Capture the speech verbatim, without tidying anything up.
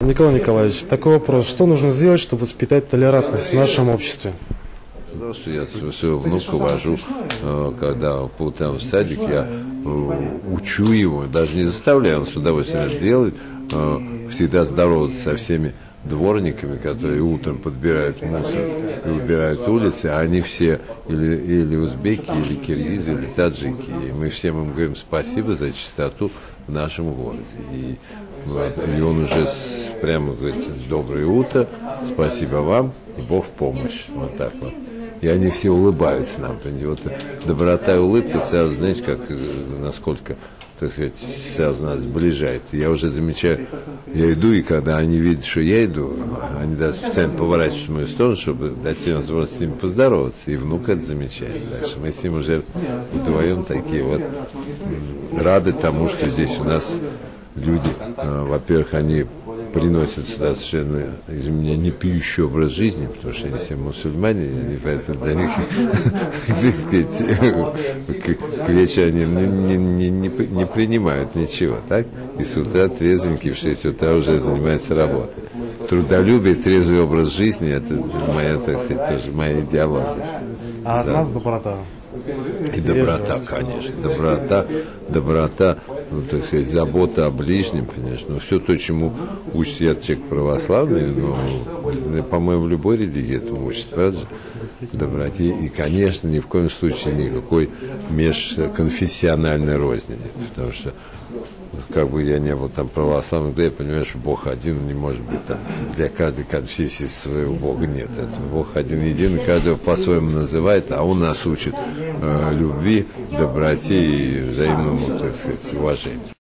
Николай Николаевич, такой вопрос. Что нужно сделать, чтобы воспитать толерантность в нашем обществе? Потому что я своего внука вожу, когда по утрам в садик, я учу его, даже не заставляю, он с удовольствием это делает, всегда здороваться со всеми дворниками, которые утром подбирают мусор и убирают улицы, а они все или, или узбеки, или киргизы, или таджики. И мы всем им говорим спасибо за чистоту в нашем городе. И, вот, и он уже с, прямо говорит: доброе утро, спасибо вам, и Бог в помощь. Вот так вот. И они все улыбаются нам. Вот доброта и улыбка сразу, знаете, как, насколько, так сказать, сразу нас сближает. Я уже замечаю, я иду, и когда они видят, что я иду, они даже специально поворачиваются в мою сторону, чтобы дать им возможность с ними поздороваться. И внук это замечает. Дальше мы с ним уже вдвоем такие вот рады тому, что здесь у нас люди, во-первых, они приносят сюда совершенно, из меня, не пьющий образ жизни, потому что они все мусульмане, и поэтому для них, так сказать, к вечеру они не, не, не, не принимают ничего, так? И с утра трезвенькие в шесть утра уже занимаются работой. Трудолюбие, трезвый образ жизни — это моя, так сказать, тоже моя идеология. А от нас доброта. И доброта, конечно, доброта, доброта, ну, так сказать, забота о ближнем, конечно, но все то, чему учит человек православный, но, по-моему, в любой религии этому учат, правда же? Доброте. И, конечно, ни в коем случае никакой межконфессиональной розни нет, потому что как бы я не был там православным, да я понимаю, что Бог один, не может быть там для каждой конфессии своего Бога нет. Это Бог один единый, каждого по-своему называет, а Он нас учит э, любви, доброте и взаимному, так сказать, уважению.